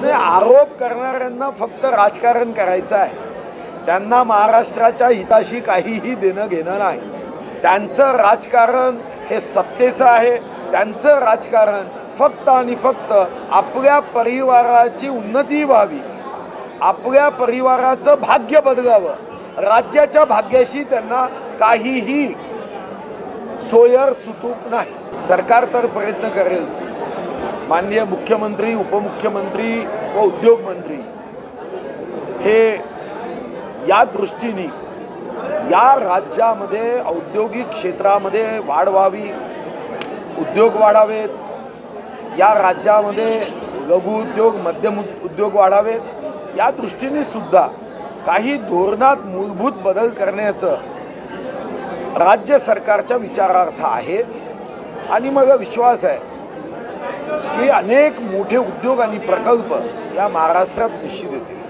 नाही, आरोप करणाऱ्यांना फक्त राजकारण करायचं आहे. त्यांना महाराष्ट्राच्या हिताशी काहीही देणं घेणं नाही. त्यांचं राजकारण हे सत्तेचं आहे. त्यांचं राजकारण फक्त आणि फक्त आपल्या परिवाराची उन्नती व्हावी, आपल्या परिवाराचं भाग्य बदलावं, राज्याच्या भाग्याशी त्यांना काहीही सोयर सुतूक नाही. सरकार तर प्रयत्न करेल. माननीय मुख्यमंत्री, उपमुख्यमंत्री व उद्योगमंत्री हे या दृष्टीने या राज्यामध्ये औद्योगिक क्षेत्रामध्ये वाढ व्हावी, उद्योग वाढावेत, या राज्यामध्ये लघु उद्योग, मध्यम उद्योग वाढावेत, या दृष्टीने सुद्धा काही धोरणात मूलभूत बदल करण्याचं राज्य सरकारच्या विचारार्थ आहे. आणि मला विश्वास आहे की अनेक मोठे उद्योग आणि प्रकल्प या महाराष्ट्रात निश्चित येतील.